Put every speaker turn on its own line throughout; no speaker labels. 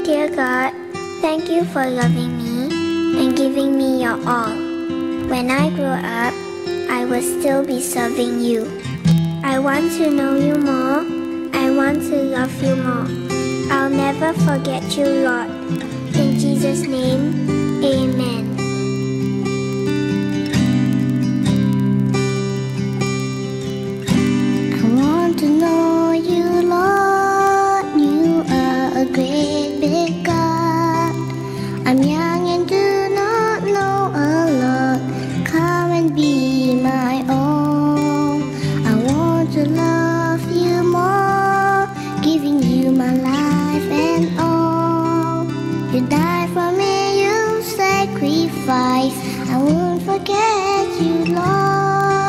Dear God, thank you for loving me and giving me your all. When I grow up, I will still be serving you. I want to know you more. I want to love you more. I'll never forget you, Lord. In Jesus' name, amen.
I want to know you, Lord. You are a great big God. I'm young and do not know a lot. Come and be my own. I want to love you more, giving you my life and all. You died for me, you sacrifice. I won't forget you, Lord.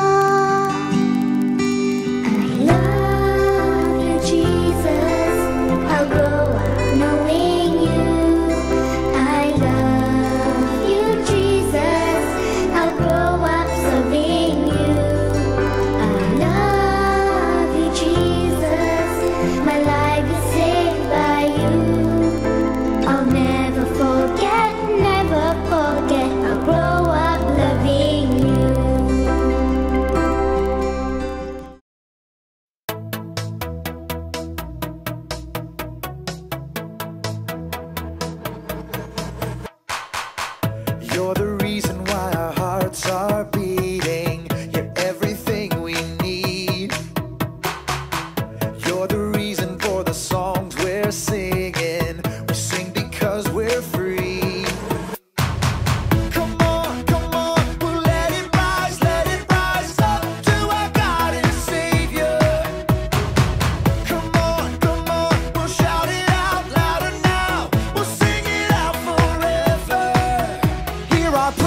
You're the reason why our hearts are beating. You're everything we need. You're the reason for the songs we're singing. We sing because we're free. Come on, we'll let it rise up to our God and Savior. Come on, we'll shout it out louder now. We'll sing it out forever. Hear our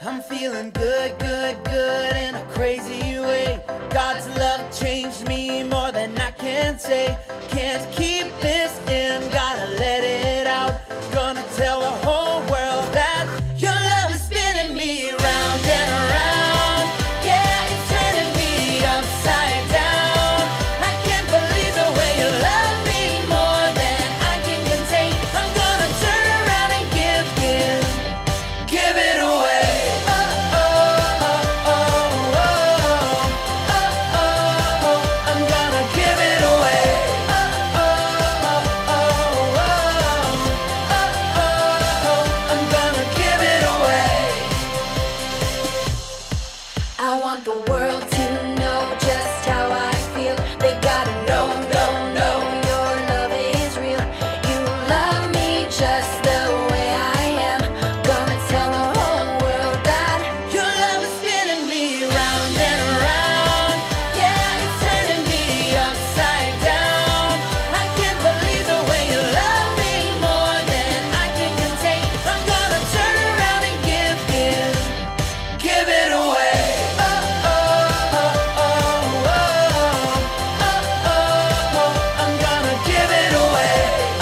I'm feeling good, good, good in a crazy way. God's love changed me more than I can say. Can't keep this in, gotta let it out. Gonna tell the whole world that your love is spinning me round and around. Yeah, it's turning me upside down. I can't believe the way you love me more than I can contain. I'm gonna turn around and give it away. I'm gonna give it away. I'm gonna give it away. I want the world to know just how I feel. They gotta know, your love is real. You love me just the way I am. Gonna tell the whole world that your love is spinning me round and around. Yeah, it's turning me upside down. I can't believe the way you love me more than I can contain. I'm gonna turn around and give it away. I'm gonna give it away.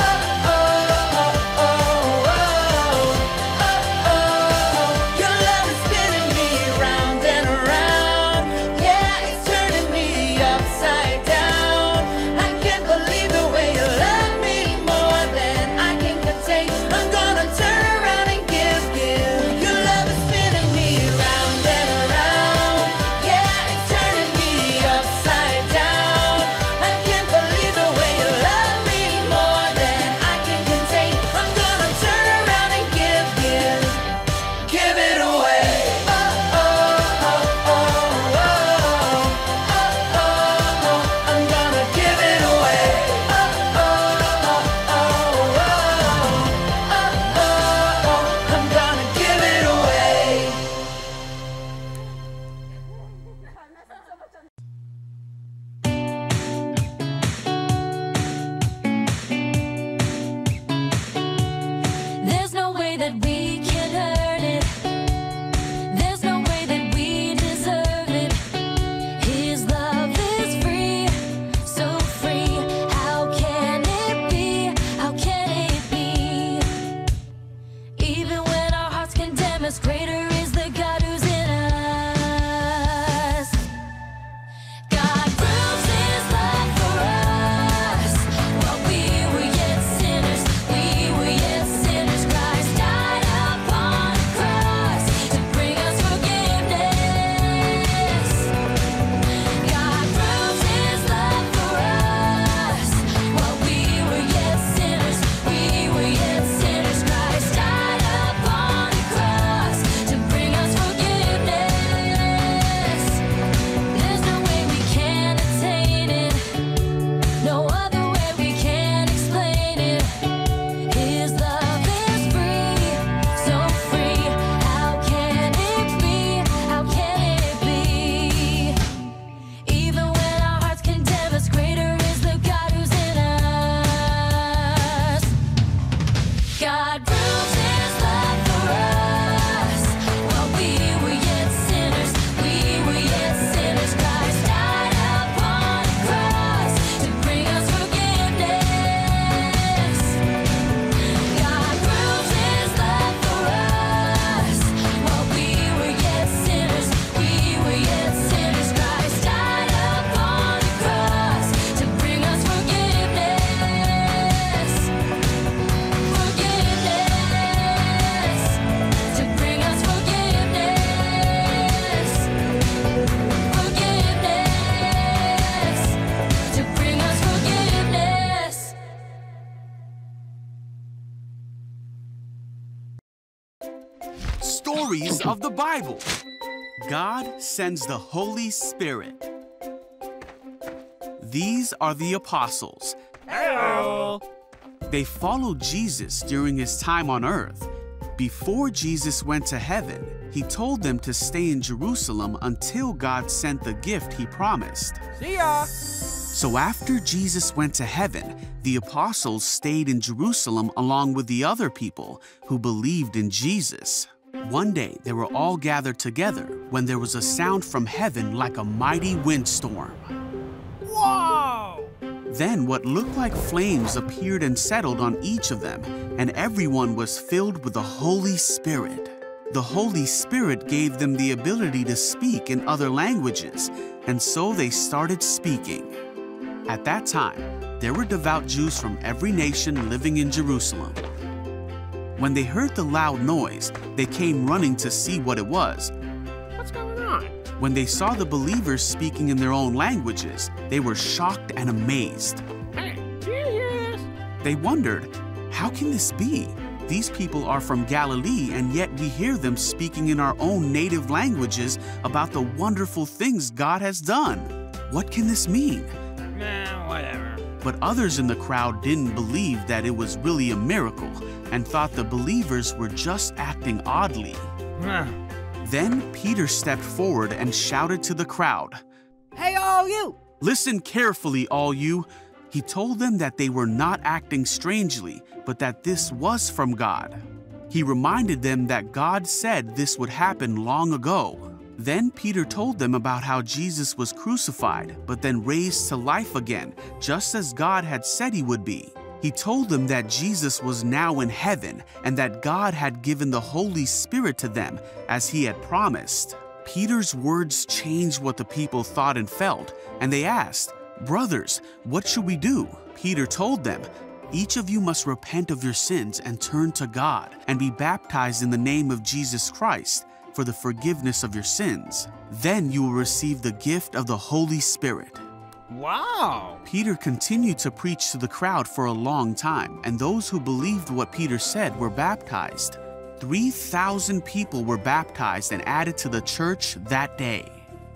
Your love is spinning me round and around. Yeah, it's turning me upside down. I can't believe the way you love me more than I can contain. I'm gonna turn around and give. Your love is spinning me round and around. Yeah, it's turning me upside down. I can't believe the way you love me more than I can contain. I'm gonna turn around and give it away. I'm gonna give it away. I'm gonna give it away.
There's no way that we can earn it. There's no way that we deserve it. His love is free, so free. How can it be? How can it be? Even when our hearts condemn us, greater is the God who's in us. God proves His love for us. While we were yet sinners, Christ died upon the cross to bring us forgiveness. God proves His love for us. While we were yet sinners, Christ died upon the cross to bring us forgiveness. There's no way we can attain it, no other way we can explain it. His love is free, so free. How can it be? How can it be? Even when our hearts condemn us, greater is the God who's in us. God proves His love for us. While we were yet sinners, Christ died upon the cross to bring us forgiveness. God proves His love for us. While we were yet sinners, Christ died upon the cross to bring us forgiveness. Forgiveness. To bring us forgiveness. Forgiveness. To bring us forgiveness.
Stories of the Bible. God sends the Holy Spirit. These are the apostles.
Hello.
They followed Jesus during his time on earth. Before Jesus went to heaven, he told them to stay in Jerusalem until God sent the gift he promised.
See ya.
So after Jesus went to heaven, the apostles stayed in Jerusalem along with the other people who believed in Jesus. One day they were all gathered together when there was a sound from heaven like a mighty windstorm.
Whoa!
Then what looked like flames appeared and settled on each of them, and everyone was filled with the Holy Spirit. The Holy Spirit gave them the ability to speak in other languages, and so they started speaking. At that time, there were devout Jews from every nation living in Jerusalem. When they heard the loud noise, they came running to see what it was.
What's going on?
When they saw the believers speaking in their own languages, they were shocked and amazed.
Hey, do you hear this?
They wondered, how can this be? These people are from Galilee, and yet we hear them speaking in our own native languages about the wonderful things God has done. What can this mean?
Nah, whatever.
But others in the crowd didn't believe that it was really a miracle and thought the believers were just acting oddly.
Huh.
Then Peter stepped forward and shouted to the crowd,
Hey, all you!
"Listen carefully, all you." He told them that they were not acting strangely, but that this was from God. He reminded them that God said this would happen long ago. Then Peter told them about how Jesus was crucified, but then raised to life again, just as God had said he would be. He told them that Jesus was now in heaven and that God had given the Holy Spirit to them, as he had promised. Peter's words changed what the people thought and felt, and they asked, "Brothers, what should we do?" Peter told them, "Each of you must repent of your sins and turn to God and be baptized in the name of Jesus Christ for the forgiveness of your sins. Then you will receive the gift of the Holy Spirit."
Wow!
Peter continued to preach to the crowd for a long time, and those who believed what Peter said were baptized. 3,000 people were baptized and added to the church that day.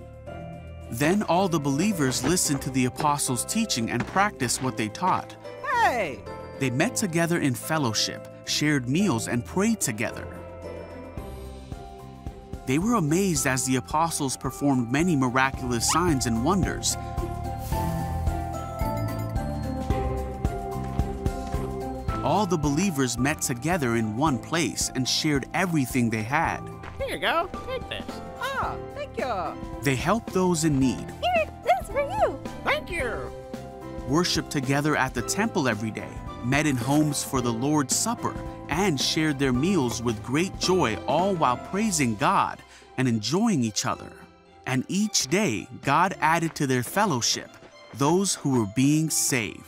Then all the believers listened to the apostles' teaching and practiced what they taught.
Hey!
They met together in fellowship, shared meals, and prayed together. They were amazed as the apostles performed many miraculous signs and wonders. All the believers met together in one place and shared everything they had.
Here you go. Take this. Ah, thank you.
They helped those in need,
Here, this for you.
Thank you.
worshiped together at the temple every day, met in homes for the Lord's Supper, and shared their meals with great joy, all while praising God and enjoying each other. And each day, God added to their fellowship those who were being saved.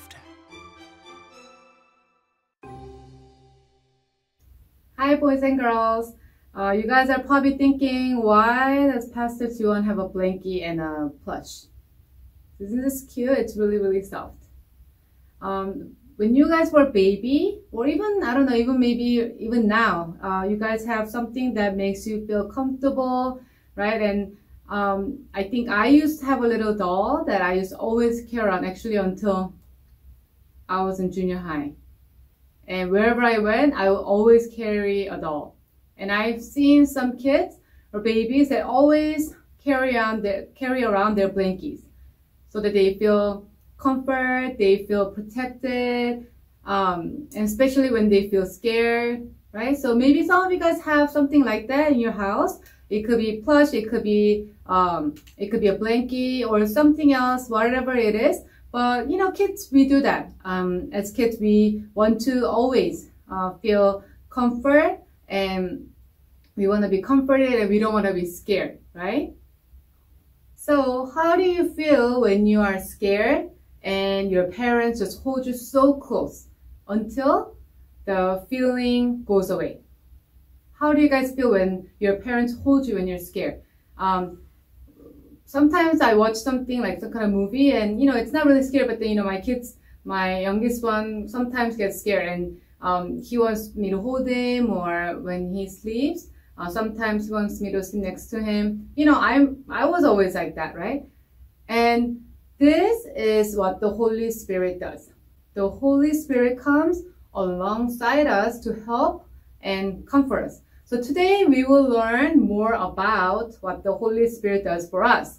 Hi, boys and girls. You guys are probably thinking, why does Pastor Jiwon have a blankie and a plush? Isn't this cute? It's really, really soft. When you guys were a baby, or even, I don't know, even maybe even now, you guys have something that makes you feel comfortable, right? And I think I used to have a little doll that I used to always carry around, actually until I was in junior high. And wherever I went, I would always carry a doll. And I've seen some kids or babies that always carry around their blankies so that they feel comfort, they feel protected, and especially when they feel scared, right? So maybe some of you guys have something like that in your house. It could be plush, it could be a blankie or something else, whatever it is. But you know, kids, we do that. As kids, we want to always feel comfort, and we want to be comforted, and we don't want to be scared, right? So how do you feel when you are scared and your parents just hold you so close until the feeling goes away? How do you guys feel when your parents hold you when you're scared? Sometimes I watch something like some kind of movie, and you know, it's not really scary, but then, you know, my youngest one sometimes gets scared, and he wants me to hold him, or when he sleeps, sometimes he wants me to sit next to him. You know, I was always like that, right? And this is what the Holy Spirit does. The Holy Spirit comes alongside us to help and comfort us. So today we will learn more about what the Holy Spirit does for us.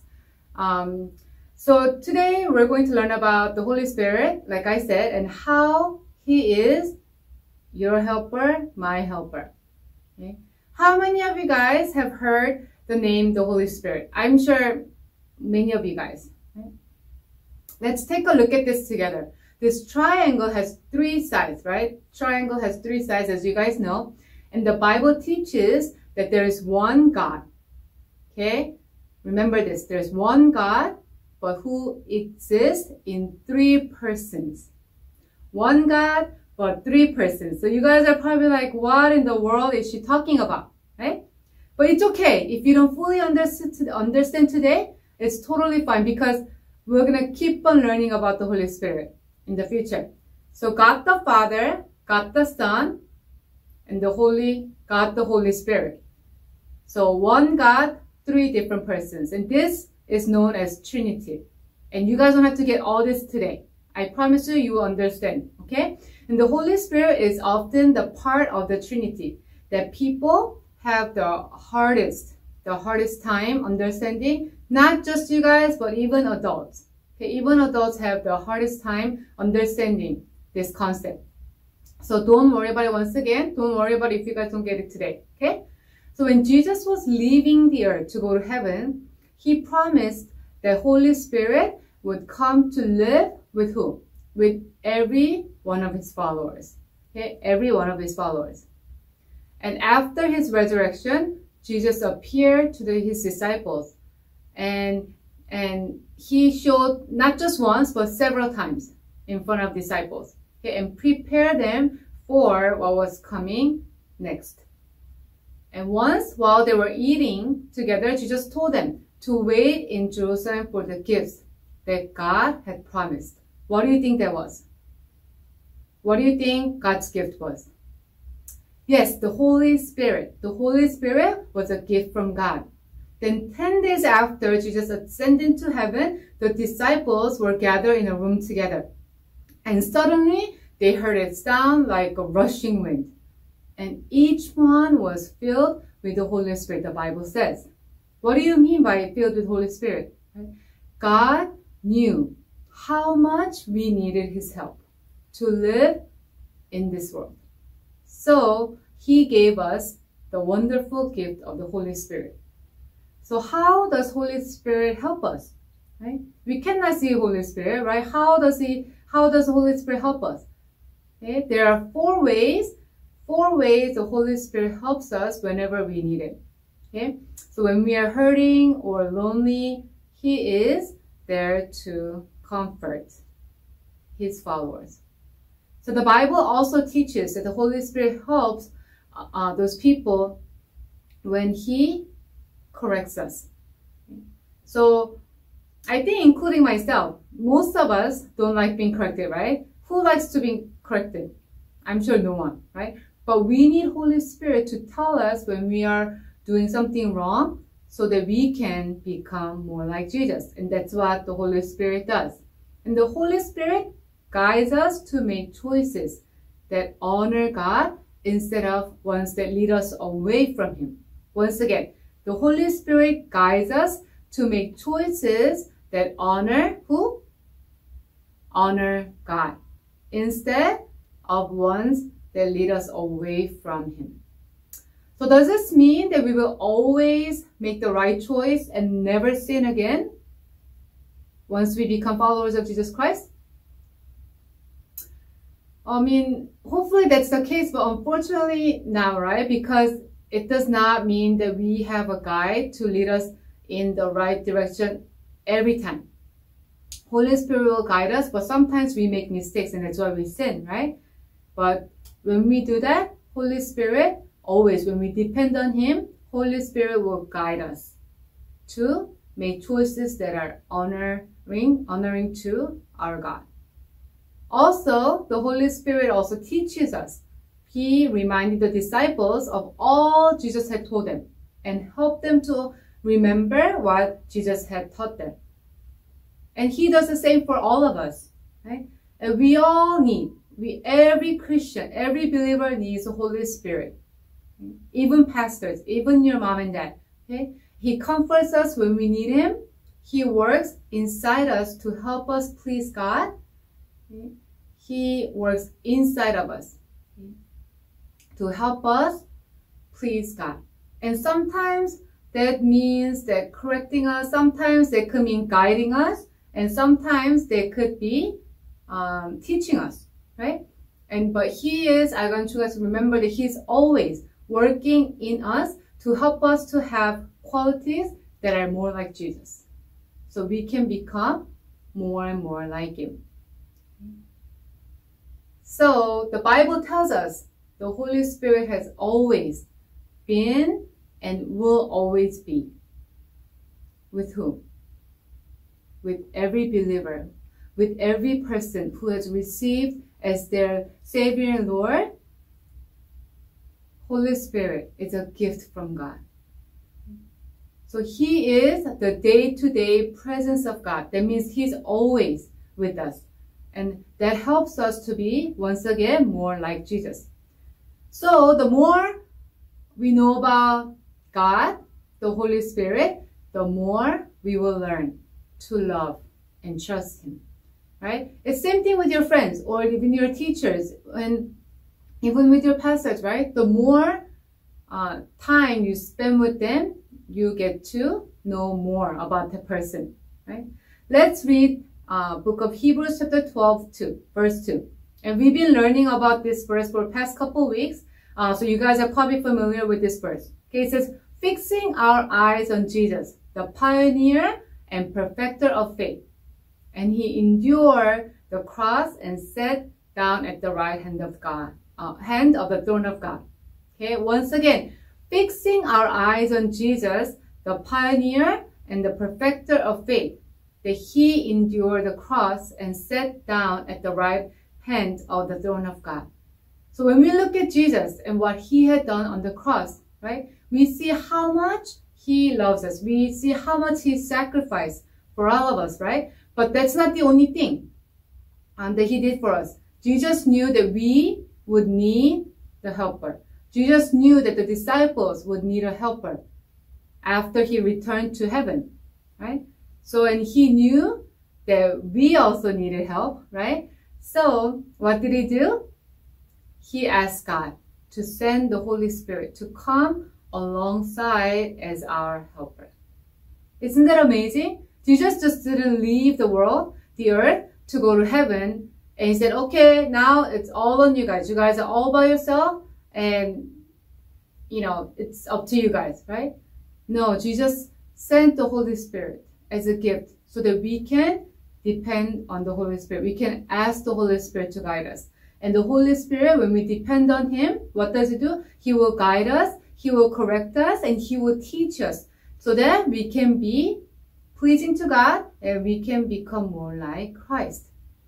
So today we're going to learn about the Holy Spirit, like I said, and how He is your helper, my helper. Okay? How many of you guys have heard the name the Holy Spirit? I'm sure many of you guys. Right? Let's take a look at this together. This triangle has 3 sides, right? Triangle has 3 sides, as you guys know. And the Bible teaches that there is one God. Okay? Remember this. There's one God, but who exists in 3 persons. One God, but 3 persons. So you guys are probably like, what in the world is she talking about? Right? But it's okay. If you don't fully understand today, it's totally fine because we're going to keep on learning about the Holy Spirit in the future. So God the Father, God the Son, and God the Holy Spirit. So one God, 3 different persons. And this is known as Trinity. And you guys don't have to get all this today. I promise you, you will understand. Okay? And the Holy Spirit is often the part of the Trinity that people have the hardest time understanding. Not just you guys, but even adults. Okay? Even adults have the hardest time understanding this concept. So don't worry about it once again. Don't worry about it if you guys don't get it today. Okay? So when Jesus was leaving the earth to go to heaven, he promised that Holy Spirit would come to live with who? With every one of his followers. Okay? Every one of his followers. And after his resurrection, Jesus appeared to his disciples. And he showed not just once, but several times in front of disciples. Okay? And prepared them for what was coming next. And once, while they were eating together, Jesus told them to wait in Jerusalem for the gifts that God had promised. What do you think that was? What do you think God's gift was? Yes, the Holy Spirit. The Holy Spirit was a gift from God. Then 10 days after Jesus ascended to heaven, the disciples were gathered in a room together. And suddenly, they heard a sound like a rushing wind. And each one was filled with the Holy Spirit, the Bible says. What do you mean by filled with Holy Spirit? God knew how much we needed his help to live in this world. So he gave us the wonderful gift of the Holy Spirit. So how does Holy Spirit help us? Right? We cannot see Holy Spirit, right? How does the Holy Spirit help us? Okay? There are 4 ways the Holy Spirit helps us whenever we need it. Okay? So when we are hurting or lonely, he is there to comfort his followers. So the Bible also teaches that the Holy Spirit helps those people when he corrects us. So I think including myself, most of us don't like being corrected, right? Who likes to be corrected? I'm sure no one, right? But we need Holy Spirit to tell us when we are doing something wrong so that we can become more like Jesus. And that's what the Holy Spirit does. And the Holy Spirit guides us to make choices that honor God instead of ones that lead us away from him. Once again, the Holy Spirit guides us to make choices that honor who? Honor God. Instead of ones that lead us away from him. So does this mean that we will always make the right choice and never sin again once we become followers of Jesus Christ? I mean, hopefully that's the case, but unfortunately now, right? Because it does not mean that we have a guide to lead us in the right direction every time. Holy Spirit will guide us, but sometimes we make mistakes and that's why we sin, right? But when we do that, Holy Spirit, always when we depend on him, Holy Spirit will guide us to make choices that are honoring to our God. Also, the Holy Spirit also teaches us. He reminded the disciples of all Jesus had told them and helped them to remember what Jesus had taught them. And he does the same for all of us, right? And we all need, every Christian, every believer needs the Holy Spirit. Even pastors, even your mom and dad, okay? He comforts us when we need him. He works inside us to help us please God. Okay? He works inside of us to help us please God. And sometimes that means that correcting us, sometimes that could mean guiding us, and sometimes they could be teaching us, right? But I want you guys to remember that He's always working in us to help us to have qualities that are more like Jesus. So we can become more and more like Him. So the Bible tells us the Holy Spirit has always been and will always be. With whom? With every believer, with every person who has received as their Savior and Lord. Holy Spirit is a gift from God. So He is the day-to-day presence of God. That means He's always with us. And that helps us to be, once again, more like Jesus. So the more we know about God, the Holy Spirit, the more we will learn to love and trust Him, right? It's the same thing with your friends or even your teachers and even with your pastors, right? The more time you spend with them, you get to know more about the person, right? Let's read book of Hebrews chapter 12, verse 2. And we've been learning about this verse for the past couple weeks. So you guys are probably familiar with this verse. Okay, it says, fixing our eyes on Jesus, the pioneer and perfecter of faith. And He endured the cross and sat down at the right hand of God, hand of the throne of God. Okay, once again, fixing our eyes on Jesus, the pioneer and the perfecter of faith, that He endured the cross and sat down at the right hand of the throne of God. So when we look at Jesus and what He had done on the cross, right, we see how much He loves us. We see how much He sacrificed for all of us, right? But that's not the only thing that He did for us. Jesus knew that we would need the helper. Jesus knew that the disciples would need a helper after He returned to heaven, right? So, and He knew that we also needed help, right? So, what did He do? He asked God to send the Holy Spirit to come alongside as our helper. Isn't that amazing? Jesus just didn't leave the world, the earth, to go to heaven. And He said, okay, now it's all on you guys. You guys are all by yourself. And, it's up to you guys, right? No, Jesus sent the Holy Spirit as a gift so that we can depend on the Holy Spirit. We can ask the Holy Spirit to guide us. And the Holy Spirit, when we depend on Him, what does He do? He will guide us, He will correct us, and He will teach us so that we can be pleasing to God and we can become more like Christ.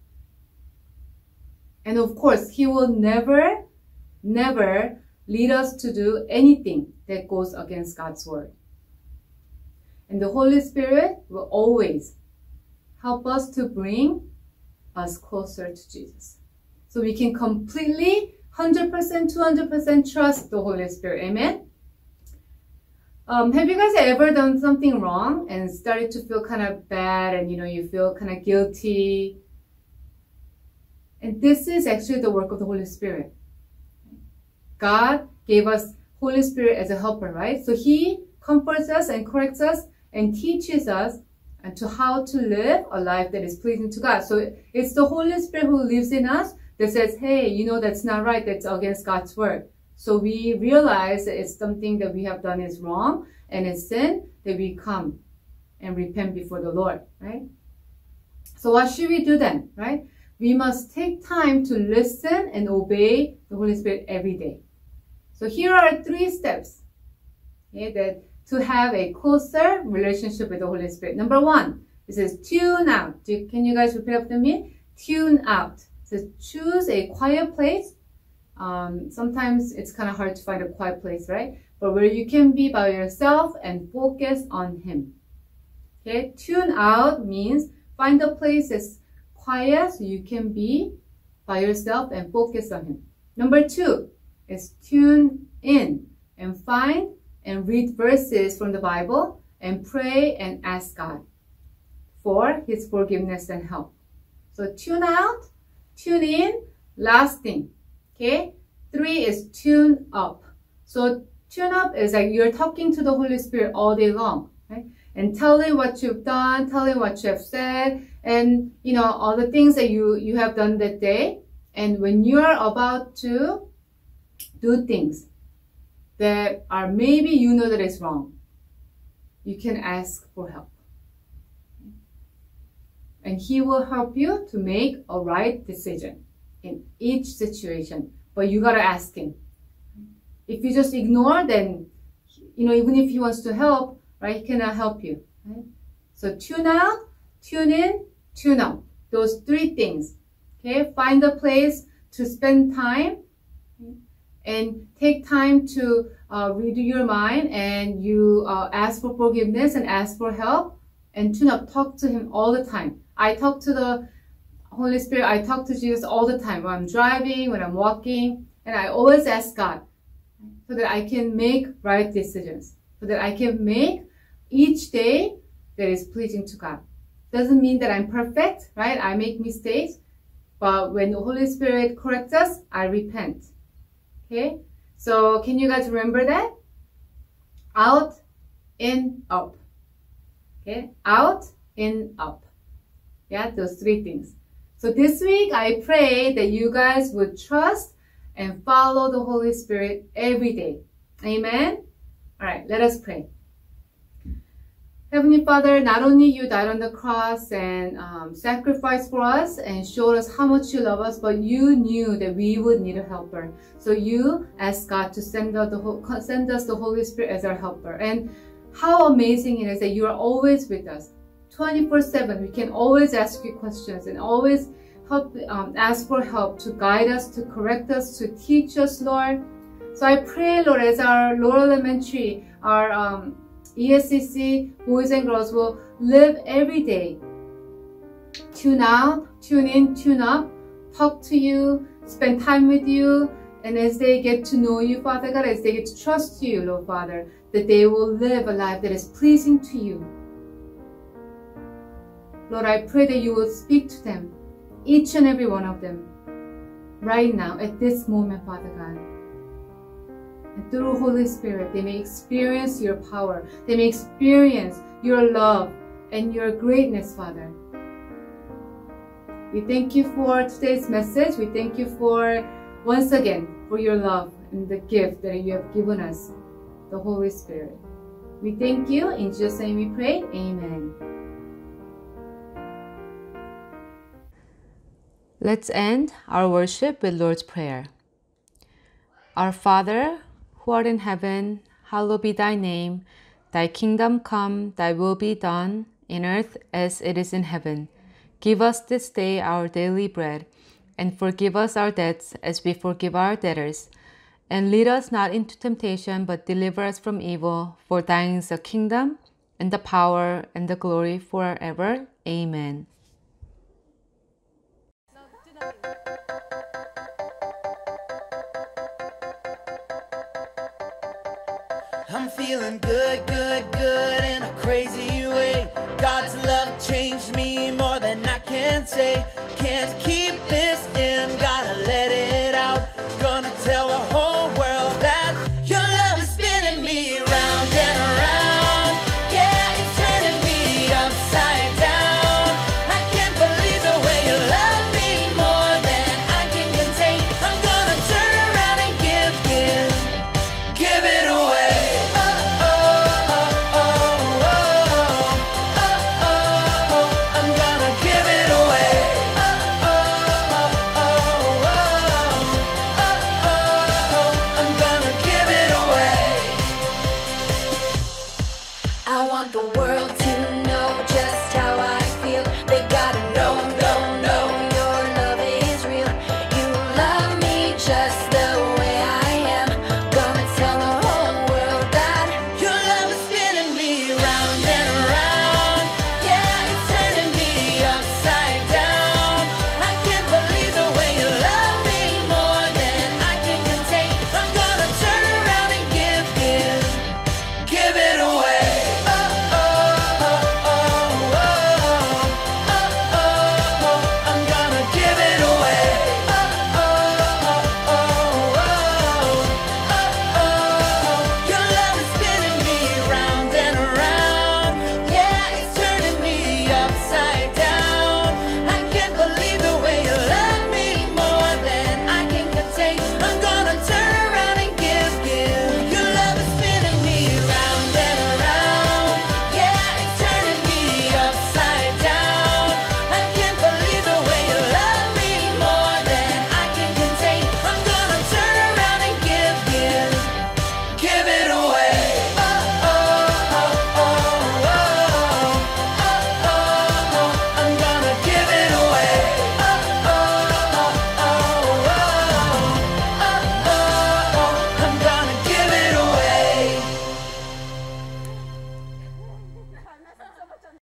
And of course, He will never lead us to do anything that goes against God's word. And the Holy Spirit will always help us to bring us closer to Jesus. So we can completely, 100%, 200% trust the Holy Spirit. Amen? Have you guys ever done something wrong and started to feel kind of bad and, you feel kind of guilty? And this is actually the work of the Holy Spirit. God gave us Holy Spirit as a helper, right? So He comforts us and corrects us and teaches us and to how to live a life that is pleasing to God. So it's the Holy Spirit who lives in us that says, hey, that's not right. That's against God's word. So we realize that it's something that we have done is wrong and it's sin, that we come and repent before the Lord, right? So what should we do then, right? We must take time to listen and obey the Holy Spirit every day. So here are 3 steps, okay, that to have a closer relationship with the Holy Spirit. Number 1, it says tune out. Can you guys repeat after me? Tune out. It says choose a quiet place. Sometimes it's kind of hard to find a quiet place, right? But where you can be by yourself and focus on Him. Okay, tune out means find a place that's quiet so you can be by yourself and focus on Him. Number 2 is tune in and find and read verses from the Bible and pray and ask God for His forgiveness and help. So tune out, tune in, last thing. Okay, 3 is tune up. So Tune up is like you're talking to the Holy Spirit all day long, right? And telling what you've done, telling what you have said, and all the things that you have done that day. And when you're about to do things that are maybe that it's wrong, you can ask for help. And He will help you to make a right decision in each situation. But you gotta ask Him. If you just ignore, then, even if He wants to help, right, He cannot help you. Right? So tune out, tune in, tune out. Those three things. Okay, find a place to spend time and take time to redo your mind, and you ask for forgiveness and ask for help, and tune up. Talk to Him all the time. I talk to the Holy Spirit. I talk to Jesus all the time when I'm driving, when I'm walking, and I always ask God so that I can make right decisions, so that I can make each day that is pleasing to God. Doesn't mean that I'm perfect, right? I make mistakes, but when the Holy Spirit corrects us, I repent. Okay? So can you guys remember that? Out, in, up. Okay? Out, in, up. Yeah, those three things. So this week, I pray that you guys would trust and follow the Holy Spirit every day. Amen? All right, let us pray. Heavenly Father, not only you died on the cross and sacrificed for us and showed us how much you love us, but you knew that we would need a helper. So you asked God to send us the Holy Spirit as our helper. And how amazing it is that you are always with us. 24/7, we can always ask you questions and always ask for help to guide us, to correct us, to teach us, Lord. So I pray, Lord, as our Lower Elementary, our ESCC boys and girls will live every day. Tune out, tune in, tune up, talk to you, spend time with you, and as they get to know you, Father God, as they get to trust you, Lord Father, that they will live a life that is pleasing to you. Lord, I pray that you will speak to them, each and every one of them, right now, at this moment, Father God. And through Holy Spirit, they may experience your power. They may experience your love and your greatness, Father. We thank you for today's message. We thank you for, once again, for your love and the gift that you have given us, the Holy Spirit. We thank you. In Jesus' name we pray. Amen. Let's end our worship with Lord's Prayer. Our Father, who art in heaven, hallowed be thy name. Thy kingdom come, thy will be done, in earth as it is in heaven. Give us this day our daily bread, and forgive us our debts as we forgive our debtors. And lead us not into temptation, but deliver us from evil. For thine is the kingdom, and the power, and the glory forever. Amen.
I'm feeling good, good, good in a crazy way. God's love changed me more than I can say. Can't keep this in.